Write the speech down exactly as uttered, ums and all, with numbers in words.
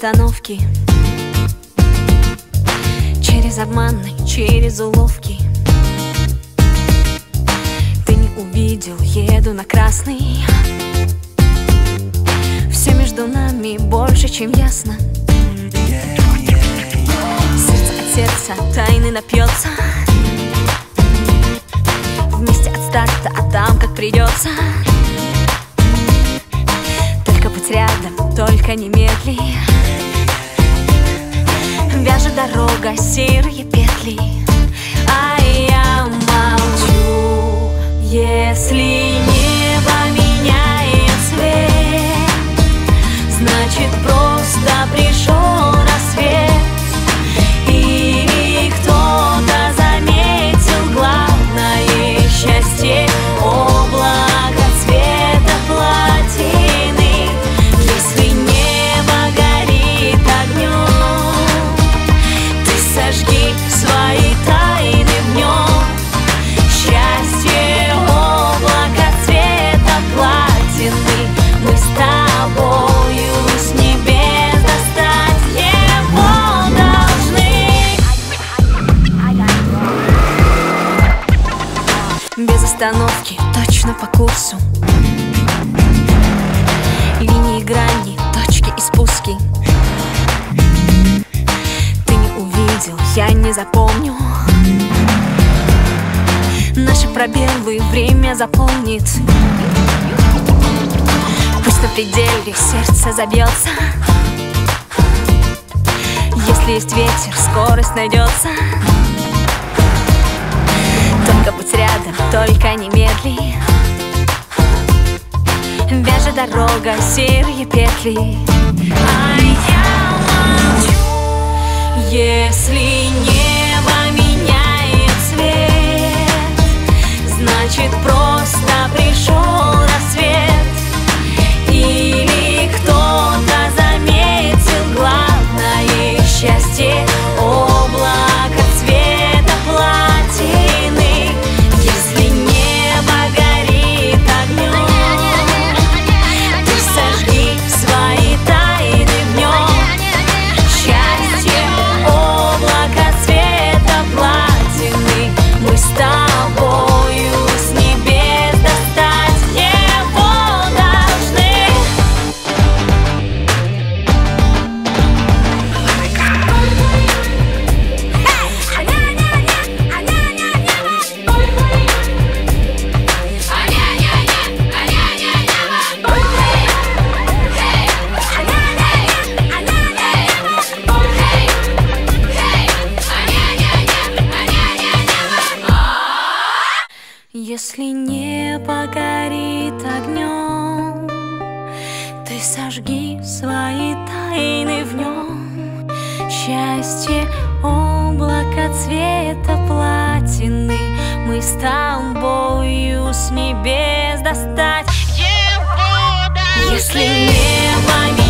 остановки, через обманы, через уловки. Ты не увидел, еду на красный. Все между нами больше, чем ясно. Сердце от сердца тайны напьется. Вместе от старта, а там как придется. Только будь рядом, только не медли. Вяжет дорога серые петли. А я молчу, если небо меняет цвет, значит просто пришел рассвет. Или кто-то заметил главное счастье, облако цвета платины. Если небо горит огнем, ты сожги свои тайны в нем. Счастье, облако цвета платины. Мы с тобою с небес достать его должны. Без остановки, точно по курсу. Линии, грани, точки и спуски. Ты не увидел, я не запомню. Наши пробелы время заполнит. Пусть на пределе сердце забьется. Если есть ветер, скорость найдется. Только будь рядом, только не медли. Вяжет дорога серые петли. А я молчу, если небо меняет цвет, значит просто пришел рассвет. Или кто-то заметил главное счастье, облако цвета платины. Если небо горит огнем, ты сожги свои тайны в нем. Счастье, облако цвета платины. Мы с тобою с небес достать его должны. Если небо горит огнем, ты сожги свои тайны в нем. Счастье, облако цвета платины. Мы с тобою с небес достать его должны. Если небо